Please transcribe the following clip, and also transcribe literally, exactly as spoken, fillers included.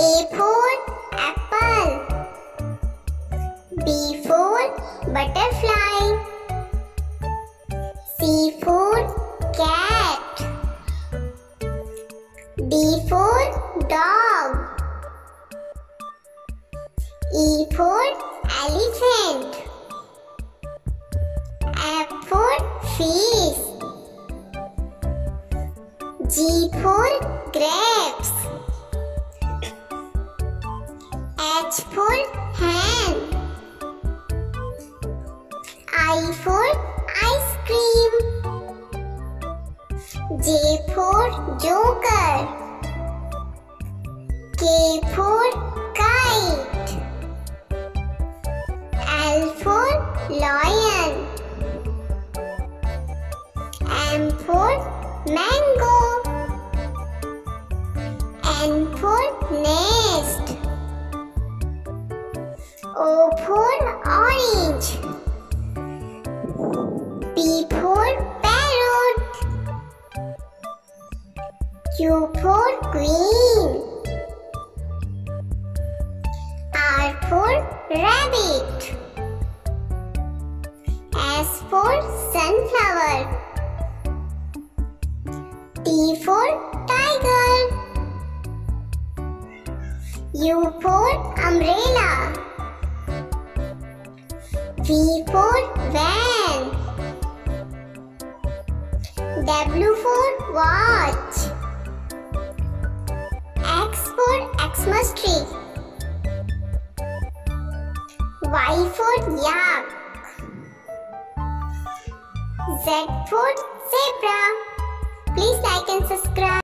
A for apple. B for butterfly. C for cat. D for dog. E for elephant. F for fish. G for grapes. H for hen. I for ice cream. J for joker. K for kite. L for lion. M for mango. N for nest. O for orange. P for parrot. Q for queen. R for rabbit. S for sunflower. T for tiger. U for umbrella. V for van. W for watch. X for Xmas tree. Y for yak. Z for zebra. Please like and subscribe.